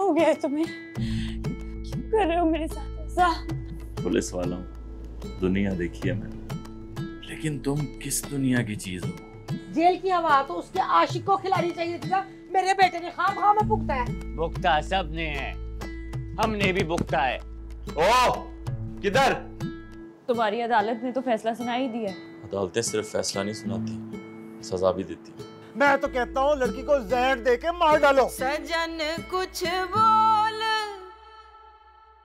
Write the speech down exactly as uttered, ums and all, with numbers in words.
हो गया है तुम्हें? क्यों कर रहे हो मेरे साथ ऐसा? पुलिस वालों, दुनिया देखी है मैंने, लेकिन तुम किस दुनिया की चीज हो? जेल की हवा तो उसके आशिक को खिलानी चाहिए थी ना। मेरे बेटे ने खाम खाम में भुगता है। भुगता सबने है, हमने भी भुगता है। ओ, किधर? तुम्हारी अदालत ने तो फैसला सुना ही दिया। अदालतें सिर्फ फैसला नहीं सुनाती, सजा भी देती। मैं तो कहता हूँ लड़की को जहर दे के मार डालो। सजन कुछ वो